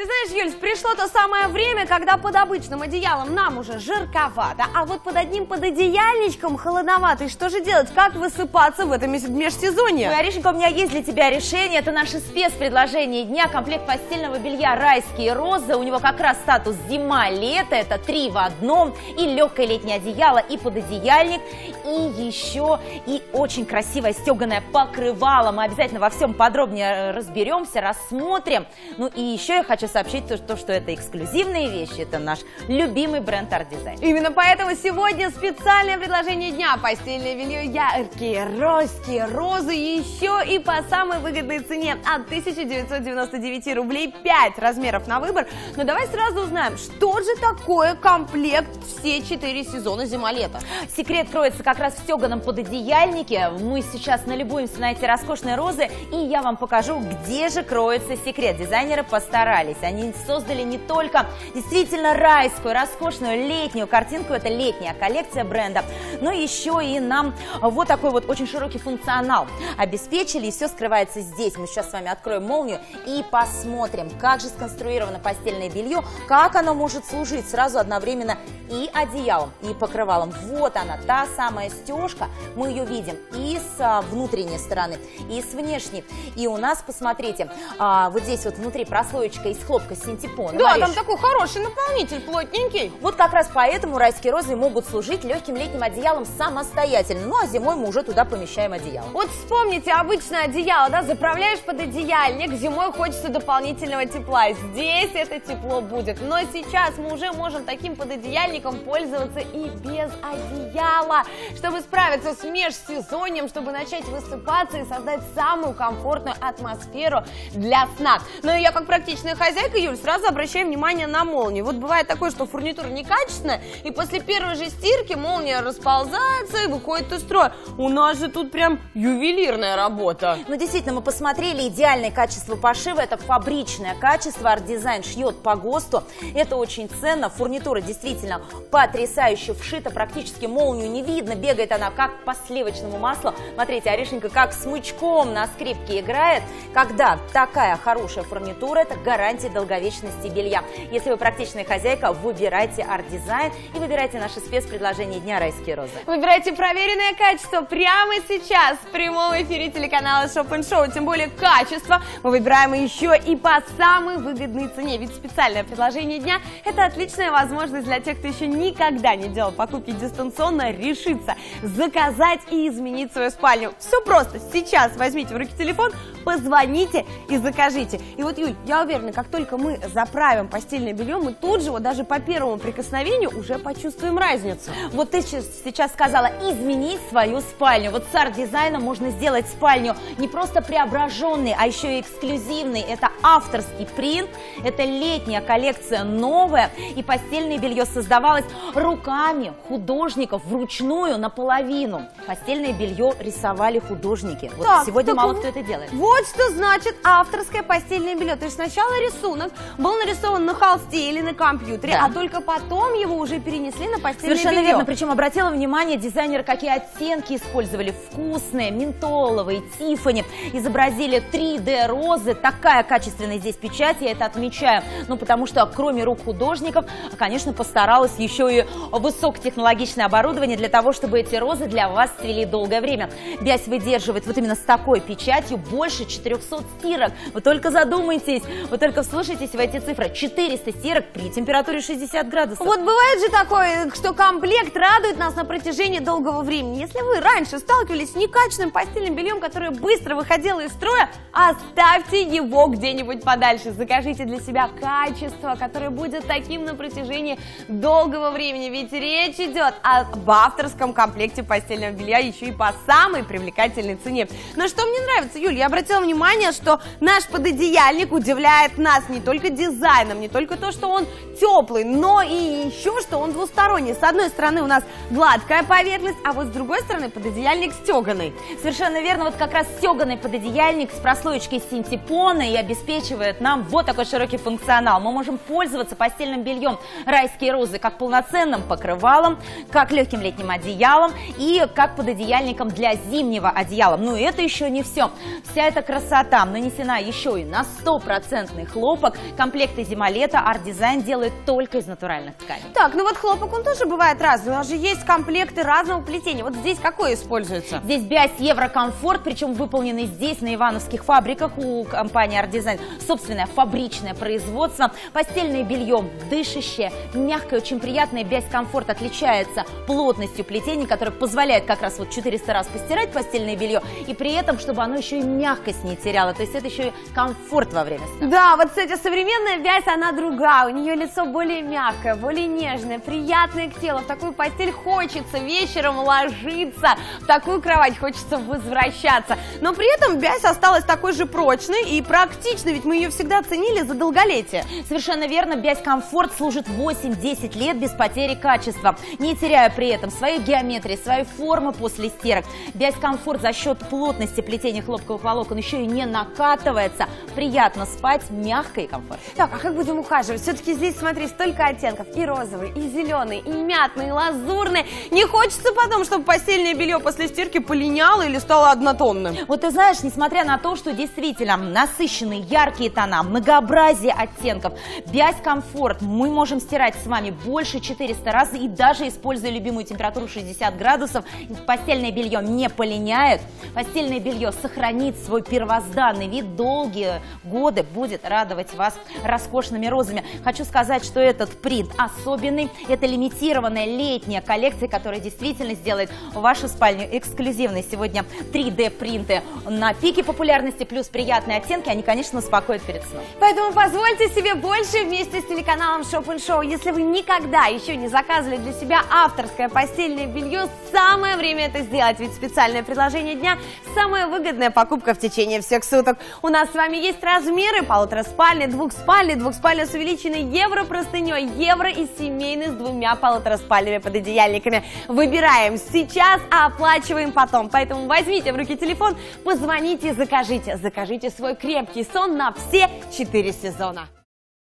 Ты знаешь, Юль, пришло то самое время, когда под обычным одеялом нам уже жарковато, а вот под одним пододеяльничком холодновато. И что же делать? Как высыпаться в этом межсезонье? Ой, Аришенька, у меня есть для тебя решение. Это наше спецпредложение дня. Комплект постельного белья «Райские розы». У него как раз статус зима-лето. Это 3 в одном. И легкое летнее одеяло, и пододеяльник, и еще и очень красивое стеганое покрывало. Мы обязательно во всем подробнее разберемся, рассмотрим. Ну и еще я хочу сообщить что это эксклюзивные вещи. Это наш любимый бренд Art Design. Именно поэтому сегодня специальное предложение дня. Постельное белье яркие, розовые розы, еще и по самой выгодной цене от 1999 рублей, 5 размеров на выбор. Но давай сразу узнаем, что же такое комплект все 4 сезона зима-лето. Секрет кроется как раз в стеганом пододеяльнике. Мы сейчас налюбуемся на эти роскошные розы, и я вам покажу, где же кроется секрет. Дизайнеры постарались. Они создали не только действительно райскую, роскошную летнюю картинку, это летняя коллекция бренда, но еще и нам вот такой вот очень широкий функционал обеспечили, и все скрывается здесь. Мы сейчас с вами откроем молнию и посмотрим, как же сконструировано постельное белье, как оно может служить сразу одновременно и одеялом, и покрывалом. Вот она, та самая стежка, мы ее видим и с внутренней стороны, и с внешней. И у нас, посмотрите, вот здесь вот внутри прослоечка из хлопка синтепона. Да, там такой хороший наполнитель, плотненький. Вот как раз поэтому райские розы могут служить легким летним одеялом самостоятельно. Ну а зимой мы уже туда помещаем одеяло. Вот вспомните обычное одеяло, да, заправляешь пододеяльник, зимой хочется дополнительного тепла. Здесь это тепло будет. Но сейчас мы уже можем таким пододеяльником пользоваться и без одеяла, чтобы справиться с межсезоньем, чтобы начать высыпаться и создать самую комфортную атмосферу для сна. Но я как практичная хозяйка, Юль, сразу обращаю внимание на молнию. Вот бывает такое, что фурнитура некачественная, и после первой же стирки молния расползается и выходит из строя. У нас же тут прям ювелирная работа. Ну, действительно, мы посмотрели идеальное качество пошива. Это фабричное качество. Art Design шьет по ГОСТу. Это очень ценно. Фурнитура действительно потрясающе вшита. Практически молнию не видно. Бегает она как по сливочному маслу. Смотрите, Аришенька как смычком на скрипке играет. Когда такая хорошая фурнитура, это гарантия долговечности белья. Если вы практичная хозяйка, выбирайте Art Design и выбирайте наше спецпредложение дня «Райские розы». Выбирайте проверенное качество прямо сейчас в прямом эфире телеканала Shop & Show. Тем более качество мы выбираем еще и по самой выгодной цене. Ведь специальное предложение дня – это отличная возможность для тех, кто еще никогда не делал покупки дистанционно, решиться, заказать и изменить свою спальню. Все просто. Сейчас возьмите в руки телефон, позвоните и закажите. И вот, Юль, я уверена, как только мы заправим постельное белье, мы тут же, вот даже по первому прикосновению, уже почувствуем разницу. Вот ты сейчас сказала изменить свою спальню. Вот с Art Design можно сделать спальню не просто преображенной, а еще и эксклюзивной. Это авторский принт, это летняя коллекция новая, и постельное белье создавалось руками художников вручную наполовину. Постельное белье рисовали художники. Вот так, сегодня мало вот, кто это делает. Вот что значит авторское постельное белье. То есть сначала рисунок был нарисован на холсте или на компьютере, да, а только потом его уже перенесли на постельное Совершенно белье. верно. Причем обратила внимание дизайнеры, какие оттенки использовали. Вкусные, ментоловые, Тиффани. Изобразили 3D розы. Такая качественная здесь печать, я это отмечаю. Ну, потому что кроме рук художников, конечно, постаралась еще и высокотехнологичное оборудование для того, чтобы эти розы для вас цвели долгое время. Вязь выдерживает вот именно с такой печатью больше 400 стирок. Вы только задумайтесь, вы только вслушайтесь в эти цифры. 400 стирок при температуре 60 градусов. Вот бывает же такое, что комплект радует нас на протяжении долгого времени. Если вы раньше сталкивались с некачественным постельным бельем, которое быстро выходило из строя, оставьте его где-нибудь подальше. Закажите для себя качество, которое будет таким на протяжении долгого времени. Ведь речь идет об авторском комплекте постельного белья еще и по самой привлекательной цене. Но что мне нравится, Юль, я обратила внимание, что наш пододеяльник удивляет нас не только дизайном, не только то, что он теплый, но и еще, что он двусторонний. С одной стороны у нас гладкая поверхность, а вот с другой стороны пододеяльник стеганый. Совершенно верно, вот как раз стеганый пододеяльник с прослоечкой синтепона и обеспечивает нам вот такой широкий функционал. Мы можем пользоваться постельным бельем «Райские розы» как полноценным покрывалом, как легким летним одеялом и как пододеяльником для зимнего одеяла. Но это еще не все. Вся эта красота нанесена еще и на 100% хлопок. хлопок. Комплекты зима-лето Арт-Дизайн делает только из натуральных тканей. Так, ну вот хлопок, он тоже бывает разный. У нас же есть комплекты разного плетения. Вот здесь какой используется? Здесь Бязь Еврокомфорт, причем выполненный здесь, на ивановских фабриках у компании Арт-Дизайн. Собственное фабричное производство. Постельное белье дышащее, мягкое, очень приятное. Бязь Комфорт отличается плотностью плетения, которое позволяет как раз вот 400 раз постирать постельное белье, и при этом, чтобы оно еще и мягкость не теряло. То есть это еще и комфорт во время сна. Да, вот, кстати, современная Бязь, она другая. У нее лицо более мягкое, более нежное, приятное к телу. В такую постель хочется вечером ложиться, в такую кровать хочется возвращаться. Но при этом Бязь осталась такой же прочной и практичной, ведь мы ее всегда ценили за долголетие. Совершенно верно, Бязь Комфорт служит 8-10 лет без потери качества, не теряя при этом своей геометрии, своей формы после стирок. Бязь Комфорт за счет плотности плетения хлопковых волокон еще и не накатывается. Приятно спать, мягко и комфортно. Так, а как будем ухаживать? Все-таки здесь, смотри, столько оттенков. И розовый, и зеленый, и мятный, и лазурный. Не хочется потом, чтобы постельное белье после стирки полиняло или стало однотонным. Вот ты знаешь, несмотря на то, что действительно насыщенные, яркие тона, многообразие оттенков, Бязь Комфорт мы можем стирать с вами больше 400 раз, и даже используя любимую температуру 60 градусов, постельное белье не полиняет, постельное белье сохранит свой первозданный вид, долгие годы будет радовать вас роскошными розами. Хочу сказать, что этот принт особенный, это лимитированная летняя коллекция, которая действительно сделает вашу спальню эксклюзивной. Сегодня 3D принты на пике популярности, плюс приятные оттенки, они, конечно, успокоят перед сном. Поэтому позвольте себе больше вместе с телеканалом Shop & Show. Если вы никогда еще не заказывали для себя авторское постельное белье, самое время это сделать, ведь специальное предложение дня – самая выгодная покупка в течение всех суток. У нас с вами есть размеры: полутораспальня, двухспальня с увеличенной европростыней, евро и семейный с 2 полутораспальными пододеяльниками. Выбираем сейчас, а оплачиваем потом. Поэтому возьмите в руки телефон, позвоните и закажите. Закажите свой крепкий сон на все 4 сезона.